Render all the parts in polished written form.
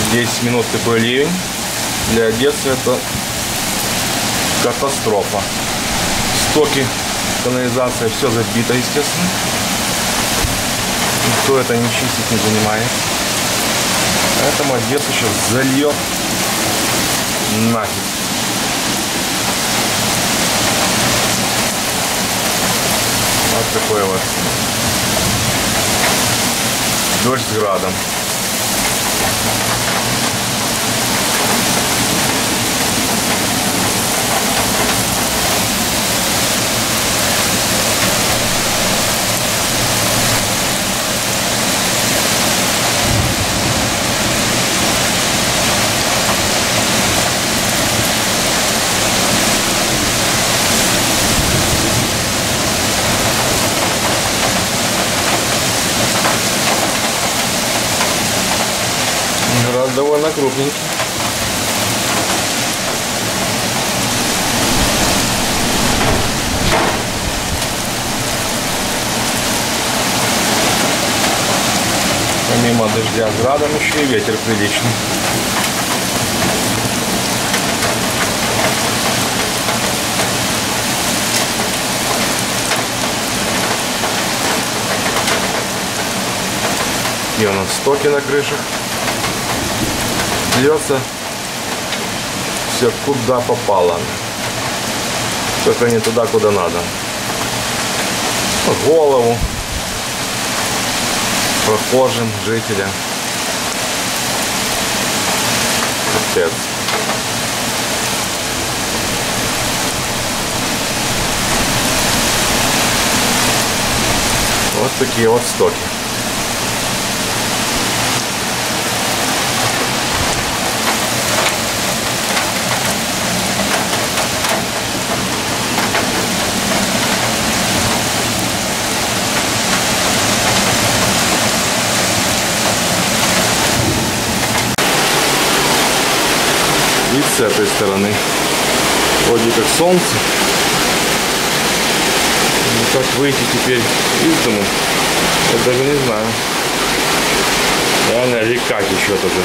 10 минут такой ливень. Для Одессы это катастрофа. Стоки, канализация, все забито, естественно. Никто это не чистит, не занимается. Поэтому Одессу сейчас зальет нафиг. Вот такой вот дождь с градом. Град довольно крупненький. Помимо дождя с градом еще и ветер приличный. И у нас стоки на крышах. Льется все куда попало, только не туда, куда надо. В голову прохожим, жителям. Капец. Вот такие вот стоки. И с этой стороны вроде как солнце. Но как выйти теперь из дому, я даже не знаю. Реально река течет уже.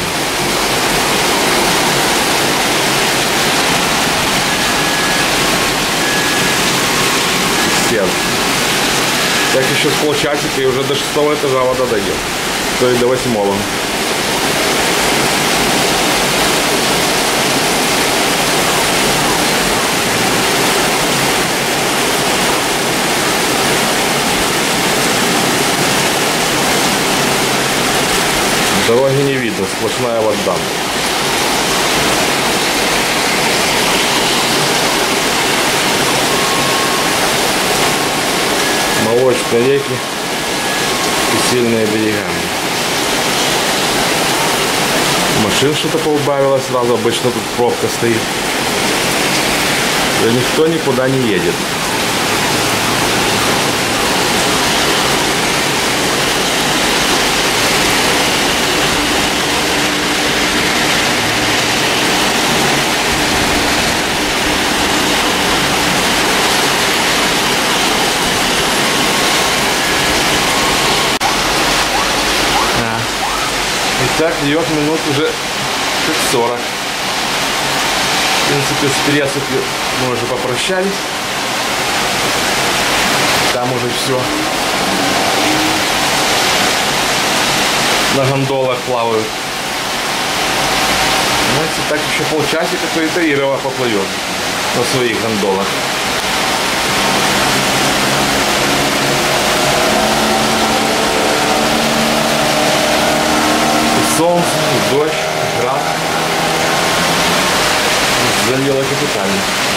Стен. Так еще с полчасика и уже до 6-го этажа вода дойдет. То есть до 8-го. Дороги не видно, сплошная вода. Молочные реки и сильные берега. Машин что-то поубавилось сразу, обычно тут пробка стоит. И никто никуда не едет. Так, льет минут уже 40. В принципе, с Пересыпью мы уже попрощались. Там уже все на гондолах плавают. Знаете, так еще полчасика, то и Таирова поплывет на своих гондолах. Солнце, дождь, град. Залило капитально.